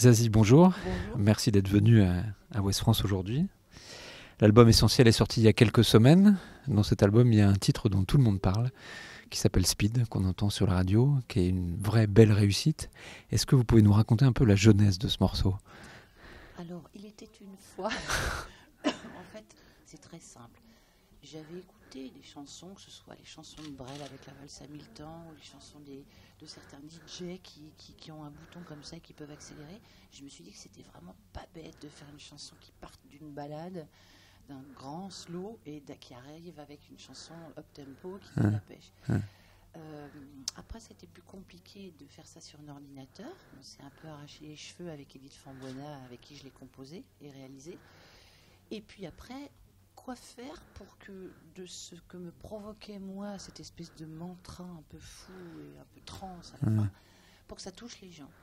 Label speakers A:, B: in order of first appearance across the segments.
A: Zazie, bonjour.
B: Bonjour.
A: Merci d'être venu à Ouest France aujourd'hui. L'album Essentiel est sorti il y a quelques semaines. Dans cet album, il y a un titre dont tout le monde parle, qui s'appelle Speed, qu'on entend sur la radio, qui est une vraie belle réussite. Est-ce que vous pouvez nous raconter un peu la genèse de ce morceau ?
B: Alors, il était une fois. En fait, c'est très simple. J'avais écouté des chansons, que ce soit les chansons de Brel avec la valse Hamilton, ou les chansons de certains DJ qui ont un bouton comme ça et qui peuvent accélérer. Je me suis dit que c'était vraiment pas bête de faire une chanson qui parte d'une balade, d'un grand slow, et qui arrive avec une chanson up-tempo qui fait la pêche. Après, c'était plus compliqué de faire ça sur un ordinateur. On s'est un peu arraché les cheveux avec Edith Fambuena, avec qui je l'ai composé et réalisé. Et puis après, quoi faire pour que de ce que me provoquait moi, cette espèce de mantra un peu fou et un peu trance à la fin, pour que ça touche les gens.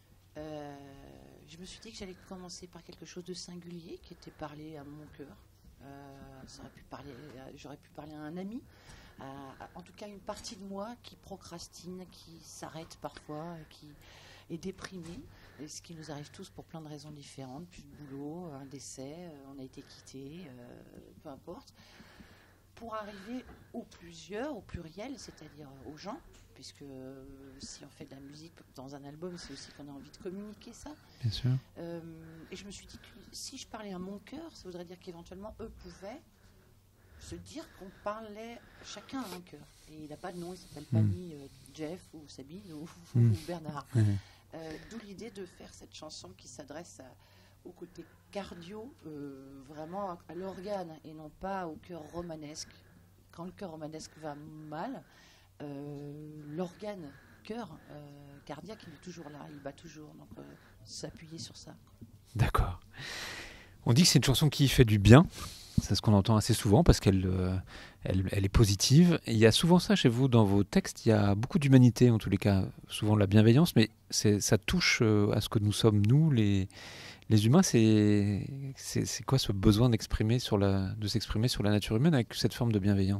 B: Je me suis dit que j'allais commencer par quelque chose de singulier qui était parlé à mon cœur. J'aurais pu parler à un ami, en tout cas une partie de moi qui procrastine, qui s'arrête parfois, qui est déprimée, et ce qui nous arrive tous pour plein de raisons différentes, plus de boulot, un décès, on a été quitté, peu importe, pour arriver aux plusieurs, au pluriel, c'est-à-dire aux gens, puisque si on fait de la musique dans un album, c'est aussi qu'on a envie de communiquer ça.
A: Bien sûr.
B: Et je me suis dit que si je parlais à mon cœur, ça voudrait dire qu'éventuellement eux pouvaient se dire qu'on parlait chacun à un cœur. Et il n'a pas de nom, il s'appelle pas ni Jeff ou Sabine ou Bernard. D'où l'idée de faire cette chanson qui s'adresse au côté cardio, vraiment à l'organe et non pas au cœur romanesque. Quand le cœur romanesque va mal, l'organe cœur cardiaque, il est toujours là, il bat toujours. Donc s'appuyer sur ça.
A: D'accord. On dit que c'est une chanson qui fait du bien. C'est ce qu'on entend assez souvent parce qu'elle est positive. Et il y a souvent ça chez vous dans vos textes. Il y a beaucoup d'humanité, en tous les cas, souvent de la bienveillance, mais ça touche à ce que nous sommes, nous, les humains. C'est quoi ce besoin de s'exprimer sur la nature humaine avec cette forme de bienveillance ?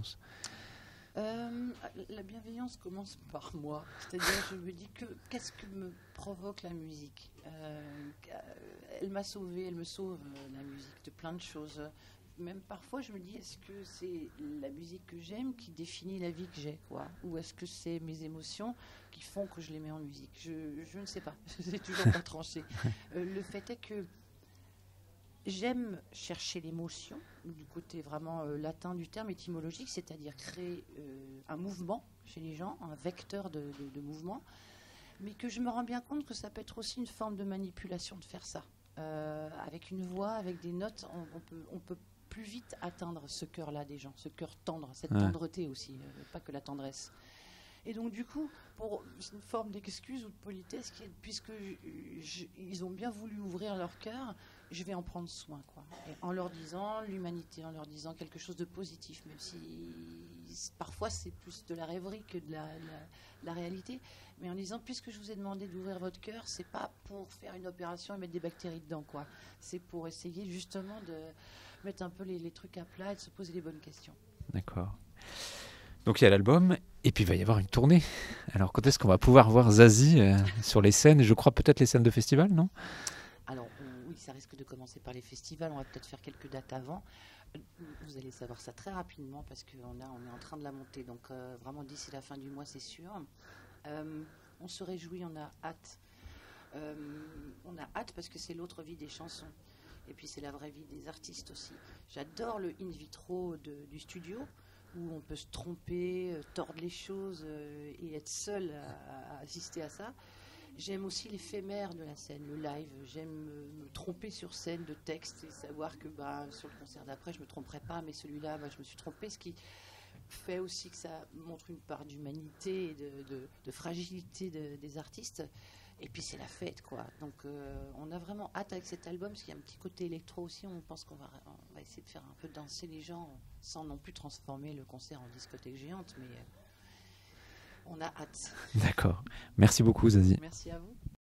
B: La bienveillance commence par moi. C'est-à-dire, je me dis qu'est-ce que me provoque la musique ? Elle m'a sauvée, elle me sauve, la musique, de plein de choses. Même parfois, je me dis, est-ce que c'est la musique que j'aime qui définit la vie que j'ai, quoi ? Ou est-ce que c'est mes émotions qui font que je les mets en musique ? Je ne sais pas. C'est toujours pas tranché. Le fait est que j'aime chercher l'émotion, du côté vraiment latin du terme, étymologique, c'est-à-dire créer un mouvement chez les gens, un vecteur de mouvement, mais que je me rends bien compte que ça peut être aussi une forme de manipulation de faire ça. Avec une voix, avec des notes, on peut plus vite atteindre ce cœur-là des gens, ce cœur tendre, cette tendreté aussi, pas que la tendresse. Et donc du coup, c'est une forme d'excuse ou de politesse, puisque ils ont bien voulu ouvrir leur cœur, je vais en prendre soin, quoi. Et en leur disant l'humanité, en leur disant quelque chose de positif, même si parfois c'est plus de la rêverie que de la réalité, mais en disant, puisque je vous ai demandé d'ouvrir votre cœur, c'est pas pour faire une opération et mettre des bactéries dedans, quoi. C'est pour essayer justement de mettre un peu les trucs à plat et de se poser les bonnes questions.
A: D'accord. Donc il y a l'album, et puis il va y avoir une tournée. Alors quand est-ce qu'on va pouvoir voir Zazie sur les scènes ? Je crois peut-être les scènes de festival, non ?
B: Alors oui, ça risque de commencer par les festivals, on va peut-être faire quelques dates avant. Vous allez savoir ça très rapidement parce qu'on est en train de la monter, donc vraiment d'ici la fin du mois, c'est sûr. On se réjouit, on a hâte. On a hâte parce que c'est l'autre vie des chansons. Et puis c'est la vraie vie des artistes aussi. J'adore le in vitro du studio, où on peut se tromper, tordre les choses et être seul à assister à ça. J'aime aussi l'éphémère de la scène, le live. J'aime me tromper sur scène de texte et savoir que sur le concert d'après, je ne me tromperai pas, mais celui-là, je me suis trompée, ce qui fait aussi que ça montre une part d'humanité et de fragilité des artistes. Et puis c'est la fête, quoi. Donc on a vraiment hâte avec cet album, parce qu'il y a un petit côté électro aussi. On pense qu'on va essayer de faire un peu danser les gens, sans non plus transformer le concert en discothèque géante, mais on a hâte.
A: D'accord. Merci beaucoup, Zazie.
B: Merci à vous.